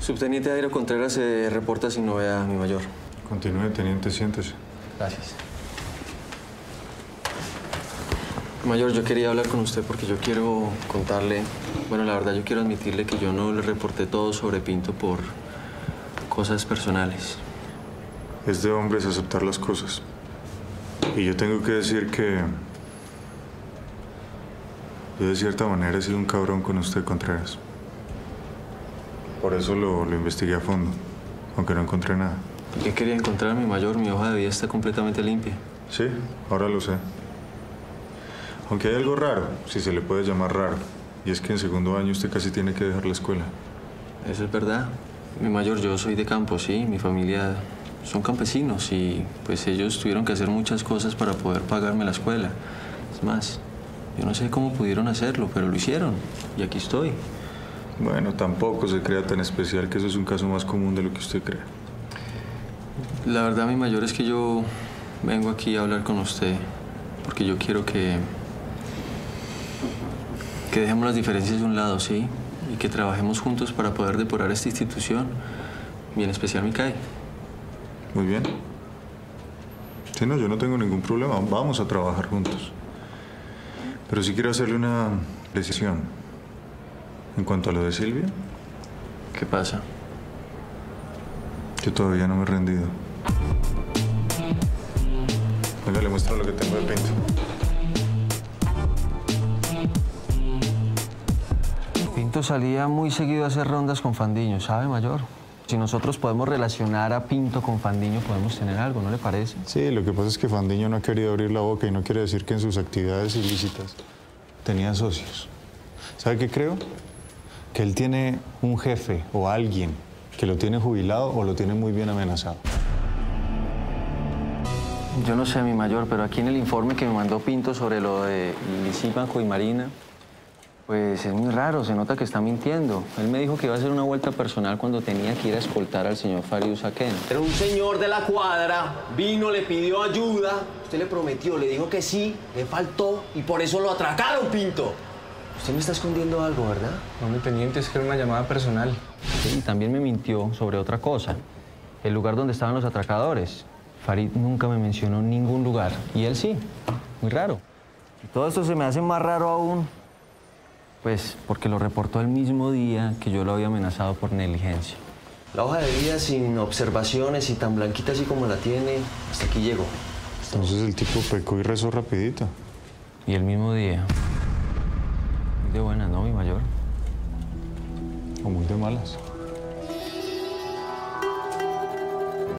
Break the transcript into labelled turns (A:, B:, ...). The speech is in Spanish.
A: Subteniente Jairo Contreras se reporta sin novedad, mi mayor.
B: Continúe, teniente, siéntese.
A: Gracias. Mayor, yo quería hablar con usted porque yo quiero contarle... Bueno, la verdad, yo quiero admitirle que yo no le reporté todo sobre Pinto por cosas personales.
B: Es de hombres aceptar las cosas. Y yo tengo que decir que... yo de cierta manera he sido un cabrón con usted, Contreras. Por eso lo investigué a fondo, aunque no encontré nada.
A: ¿Qué quería encontrar, mi mayor? Mi hoja de vida está completamente limpia.
B: Sí, ahora lo sé. Aunque hay algo raro, si se le puede llamar raro. Y es que en segundo año usted casi tiene que dejar la escuela.
A: Eso es verdad. Mi mayor, yo soy de campo, sí. Mi familia son campesinos y pues ellos tuvieron que hacer muchas cosas para poder pagarme la escuela. Es más, yo no sé cómo pudieron hacerlo, pero lo hicieron. Y aquí estoy.
B: Bueno, tampoco se crea tan especial que eso es un caso más común de lo que usted cree.
A: La verdad, mi mayor, es que yo vengo aquí a hablar con usted porque yo quiero que dejemos las diferencias de un lado, ¿sí? Y que trabajemos juntos para poder depurar esta institución, y en especial mi CAI.
B: Muy bien. Sí, no, yo no tengo ningún problema. Vamos a trabajar juntos. Pero sí quiero hacerle una decisión. En cuanto a lo de Silvia,
A: ¿Qué pasa?
B: yo todavía no me he rendido. Venga, le muestro lo que tengo de Pinto.
A: Pinto salía muy seguido a hacer rondas con Fandiño, ¿sabe, mayor? Si nosotros podemos relacionar a Pinto con Fandiño, podemos tener algo, ¿no le parece?
B: Sí, lo que pasa es que Fandiño no ha querido abrir la boca y no quiere decir que en sus actividades ilícitas tenía socios. ¿Sabe qué creo? Que él tiene un jefe o alguien que lo tiene jubilado o lo tiene muy bien amenazado.
A: Yo no sé, mi mayor, pero aquí en el informe que me mandó Pinto sobre lo de Lisímaco y Marina, pues es muy raro, se nota que está mintiendo. Él me dijo que iba a hacer una vuelta personal cuando tenía que ir a escoltar al señor Farid Usaquén.
C: Pero un señor de la cuadra vino, le pidió ayuda, usted le prometió, le dijo que sí, le faltó y por eso lo atracaron, Pinto. Usted me está escondiendo algo, ¿verdad?
D: No, mi teniente, es que era una llamada personal.
A: Sí, y también me mintió sobre otra cosa, el lugar donde estaban los atracadores. Farid nunca me mencionó ningún lugar, y él sí, muy raro. Y todo esto se me hace más raro aún, pues porque lo reportó el mismo día que yo lo había amenazado por negligencia.
C: La hoja de vida sin observaciones y tan blanquita así como la tiene, hasta aquí llegó.
B: Entonces el tipo pecó y rezó rapidito.
A: Y el mismo día. Muy de buenas, ¿no, mi mayor?
B: O muy de malas.